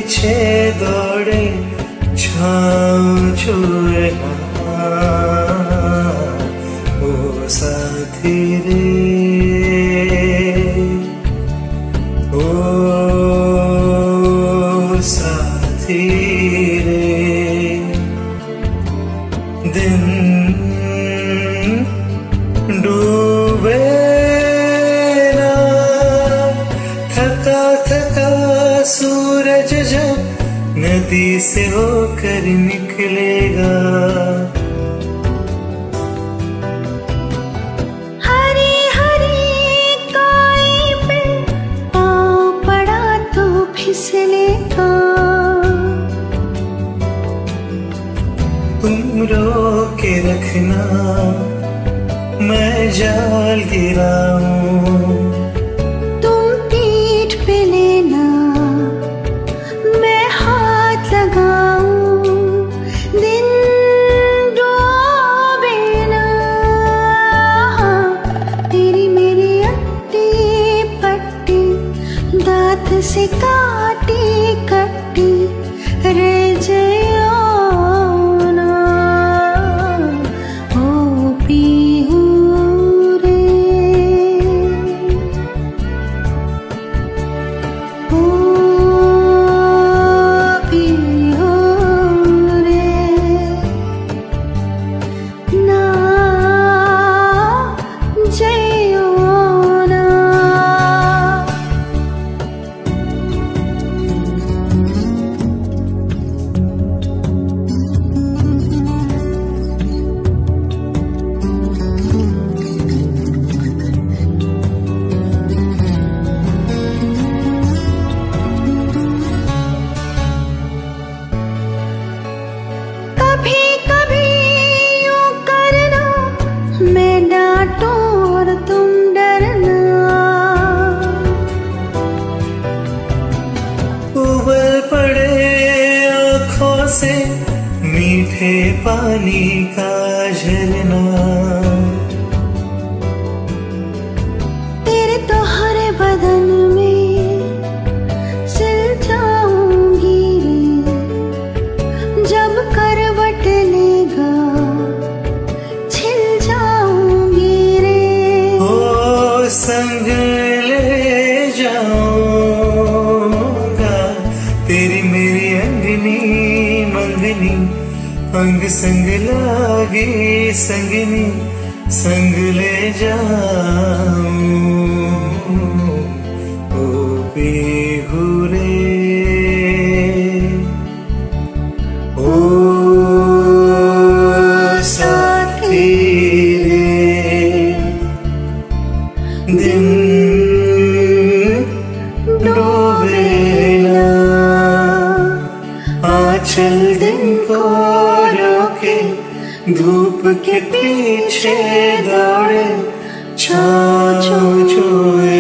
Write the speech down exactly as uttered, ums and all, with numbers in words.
पीछे दौड़े छाँव छुए ओ साथी रे, ओ साथी रे। दिन डूबे ना, थका थका सूरज जब नदी से होकर निकलेगा, हरी हरी काई पे पाँव पड़ा तो फिसलेगा। तुम रोके रखना मैं जाल गिराऊं, तुम पीठ पे लेना मैं हाथ लगाऊं। दिन डूबे ना, तेरी मेरी अट्टी पट्टी दांत से काटी कट्टी रह जाए ना। ओ पीहू रे, ओ पीहू रे, ना जइयो ना। कभी कभी यूं करना मैं डांटूं और तुम डरना। उबल पड़े आँखों से मीठे पानी का झरना, तेरे तो हर बदन में सिल जाऊंगी रे, जब करवट लेगा छिल जाऊंगी रे। ओ संग ले जाऊंगा तेरी मेरी अंगनी मंगनी, अंग संग लागी संगनी संग ले जाऊं। ओ पीहू रे, ओ साथी रे। दिन डूबे ना, आंचल दिन को रोके धूप के पीछे दौड़े छाँव छुए